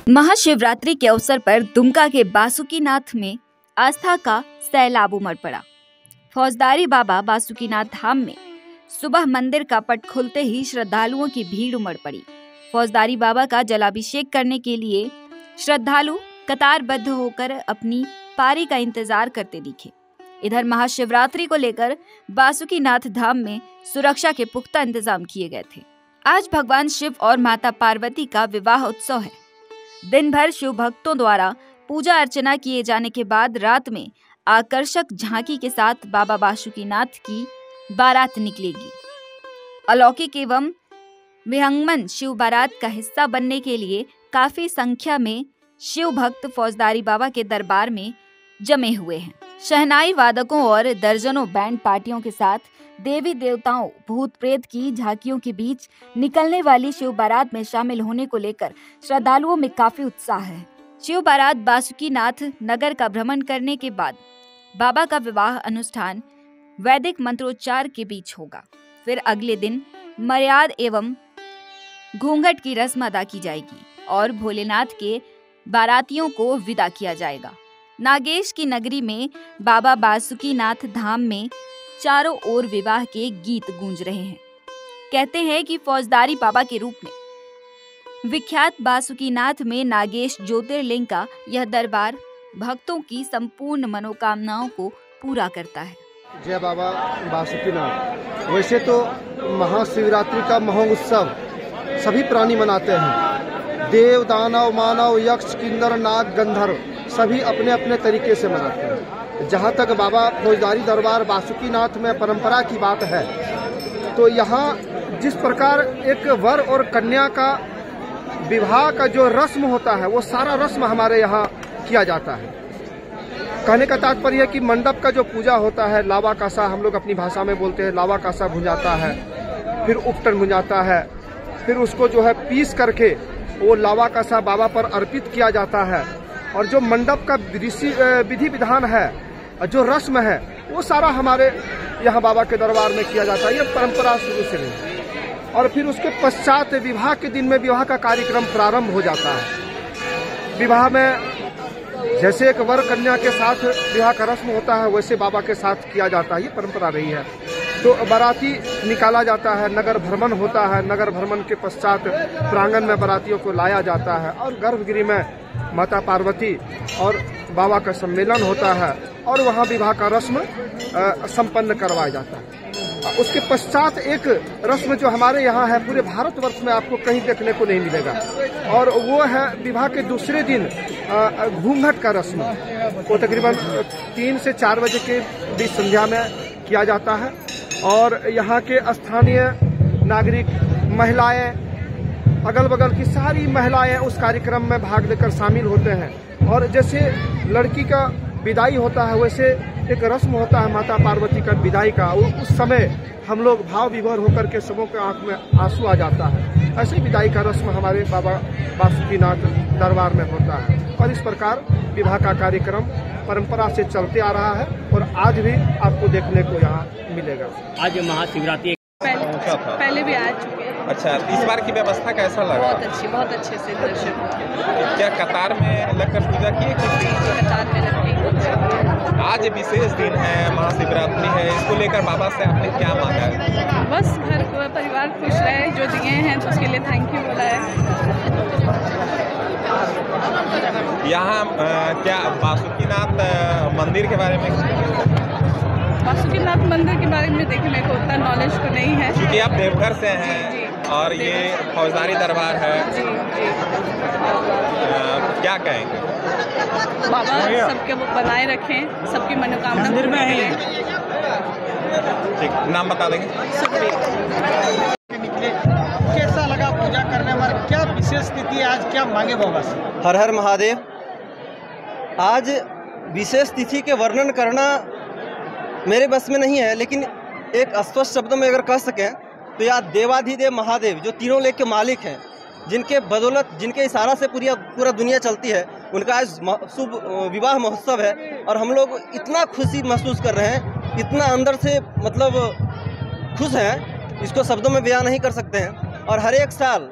महाशिवरात्रि के अवसर पर दुमका के बासुकीनाथ में आस्था का सैलाब उमड़ पड़ा। फौजदारी बाबा बासुकीनाथ धाम में सुबह मंदिर का पट खुलते ही श्रद्धालुओं की भीड़ उमड़ पड़ी। फौजदारी बाबा का जलाभिषेक करने के लिए श्रद्धालु कतारबद्ध होकर अपनी पारी का इंतजार करते दिखे। इधर महाशिवरात्रि को लेकर बासुकीनाथ धाम में सुरक्षा के पुख्ता इंतजाम किए गए थे। आज भगवान शिव और माता पार्वती का विवाह उत्सव है। दिन भर शिव भक्तों द्वारा पूजा अर्चना किए जाने के बाद रात में आकर्षक झांकी के साथ बाबा बासुकीनाथ की बारात निकलेगी। अलौकिक एवं विहंगमन शिव बारात का हिस्सा बनने के लिए काफी संख्या में शिव भक्त फौजदारी बाबा के दरबार में जमे हुए हैं। शहनाई वादकों और दर्जनों बैंड पार्टियों के साथ देवी देवताओं, भूत प्रेत की झांकियों के बीच निकलने वाली शिव बारात में शामिल होने को लेकर श्रद्धालुओं में काफी उत्साह है। शिव बारात बासुकीनाथ नगर का भ्रमण करने के बाद बाबा का विवाह अनुष्ठान वैदिक मंत्रोच्चार के बीच होगा। फिर अगले दिन मर्याद एवं घूंघट की रस्म अदा की जाएगी और भोलेनाथ के बारातियों को विदा किया जाएगा। नागेश की नगरी में बाबा बासुकीनाथ धाम में चारों ओर विवाह के गीत गूंज रहे हैं। कहते हैं कि फौजदारी बाबा के रूप में विख्यात बासुकीनाथ में नागेश ज्योतिर्लिंग का यह दरबार भक्तों की संपूर्ण मनोकामनाओं को पूरा करता है। जय बाबा बासुकीनाथ। वैसे तो महाशिवरात्रि का महोत्सव सभी प्राणी मनाते हैं। देव, दानव, मानव, यक्ष, किन्नर, नाग, गंधर्व सभी अपने अपने तरीके से मनाते हैं। जहाँ तक बाबा फौजदारी दरबार बासुकीनाथ में परंपरा की बात है, तो यहाँ जिस प्रकार एक वर और कन्या का विवाह का जो रस्म होता है, वो सारा रस्म हमारे यहाँ किया जाता है। कहने का तात्पर्य है कि मंडप का जो पूजा होता है, लावा कासा हम लोग अपनी भाषा में बोलते हैं, लावा कासा भुंजाता है, फिर उपटन भुंजाता है, फिर उसको जो है पीस करके वो लावा कासा बाबा पर अर्पित किया जाता है। और जो मंडप का विधि विधान है, जो रस्म है, वो सारा हमारे यहाँ बाबा के दरबार में किया जाता है। ये परंपरा शुरू से नहीं। और फिर उसके पश्चात विवाह के दिन में विवाह का कार्यक्रम प्रारंभ हो जाता है। विवाह में जैसे एक वर कन्या के साथ विवाह का रस्म होता है, वैसे बाबा के साथ किया जाता है। ये परंपरा रही है। तो बाराती निकाला जाता है, नगर भ्रमण होता है। नगर भ्रमण के पश्चात प्रांगण में बारातियों को लाया जाता है और गर्भगृह में माता पार्वती और बाबा का सम्मेलन होता है और वहाँ विवाह का रस्म संपन्न करवाया जाता है। उसके पश्चात एक रस्म जो हमारे यहाँ है, पूरे भारतवर्ष में आपको कहीं देखने को नहीं मिलेगा, और वो है विवाह के दूसरे दिन घूंघट का रस्म। वो तकरीबन 3 से 4 बजे के बीच संध्या में किया जाता है। और यहाँ के स्थानीय नागरिक, महिलाएं, अगल बगल की सारी महिलाएं उस कार्यक्रम में भाग लेकर शामिल होते हैं। और जैसे लड़की का विदाई होता है, वैसे एक रस्म होता है माता पार्वती का विदाई का। उस समय हम लोग भाव विभोर होकर के सबों के आंख में आंसू आ जाता है। ऐसे विदाई का रस्म हमारे बाबा बासुकीनाथ दरबार में होता है। और इस प्रकार विवाह का कार्यक्रम परंपरा से चलते आ रहा है और आज भी आपको देखने को यहाँ मिलेगा। आज महाशिवरात्रि पहले भी आ चुके हैं। अच्छा, इस बार की व्यवस्था कैसा लगा? बहुत अच्छे से दर्शन। क्या कतार में लगकर पूजा की? कतार में लग के। आज विशेष दिन है, महाशिवरात्रि है, इसको लेकर बाबा से आपने क्या मांगा है? बस घर परिवार खुश रहे, जो दिए हैं तो उसके लिए थैंक यू बोला है। यहाँ क्या बासुकीनाथ मंदिर के बारे में? बासुकीनाथ मंदिर के बारे में देखिए, मेरे को उतना नॉलेज तो नहीं है, क्योंकि आप देवघर से हैं और ये फौजदारी दरबार है। क्या कहेंगे? बाबा सबके वो बनाए रखें, सबकी मनोकामना मंदिर में है। ठीक, नाम बता देंगे? निकले, कैसा लगा पूजा करने में? क्या विशेष स्थिति है आज? क्या मांगे बाबा से? हर हर महादेव। आज विशेष तिथि के वर्णन करना मेरे बस में नहीं है, लेकिन एक स्पष्ट शब्दों में अगर कह सकें तो यह देवाधिदेव महादेव, जो तीनों लोक के मालिक हैं, जिनके बदौलत, जिनके इशारा से पूरा दुनिया चलती है, उनका आज शुभ विवाह महोत्सव है। और हम लोग इतना खुशी महसूस कर रहे हैं, इतना अंदर से मतलब खुश हैं, इसको शब्दों में बयान नहीं कर सकते हैं। और हर एक साल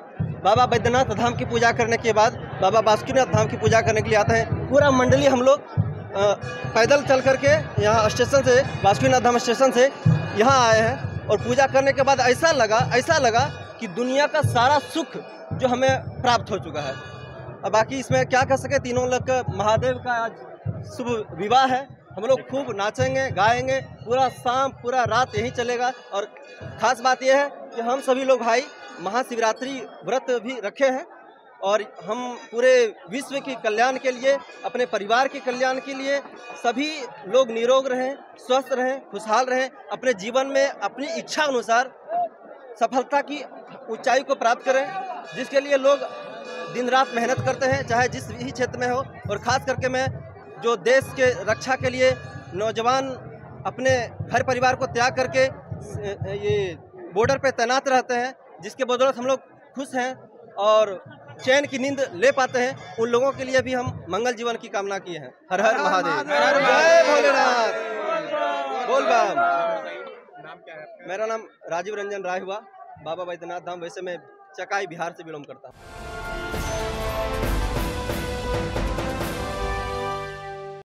बाबा बैद्यनाथ धाम की पूजा करने के बाद बाबा बासुकीनाथ धाम की पूजा करने के लिए आते हैं। पूरा मंडली हम लोग पैदल चल करके यहाँ स्टेशन से, बासुकीनाथ धाम स्टेशन से यहाँ आए हैं और पूजा करने के बाद ऐसा लगा कि दुनिया का सारा सुख जो हमें प्राप्त हो चुका है। अब बाकी इसमें क्या कर सके, तीनों लोग का महादेव का आज शुभ विवाह है। हम लोग खूब नाचेंगे गाएंगे, पूरा शाम पूरा रात यही चलेगा। और ख़ास बात यह है कि हम सभी लोग भाई महाशिवरात्रि व्रत भी रखे हैं और हम पूरे विश्व के कल्याण के लिए, अपने परिवार के कल्याण के लिए सभी लोग निरोग रहें, स्वस्थ रहें, खुशहाल रहें, अपने जीवन में अपनी इच्छा अनुसार सफलता की ऊंचाई को प्राप्त करें, जिसके लिए लोग दिन रात मेहनत करते हैं, चाहे जिस भी क्षेत्र में हो। और ख़ास करके मैं जो देश के रक्षा के लिए नौजवान अपने घर परिवार को त्याग करके ये बॉर्डर पे तैनात रहते हैं, जिसके बदौलत हम लोग खुश हैं और चैन की नींद ले पाते हैं, उन लोगों के लिए भी हम मंगल जीवन की कामना किए हैं। हर हर महादेव, जय भोलेनाथ, बोल बम। नाम क्या है? मेरा नाम राजीव रंजन राय हुआ, बाबा बैद्यनाथ धाम। वैसे मैं चकाई बिहार से बिलोंग करता हूँ।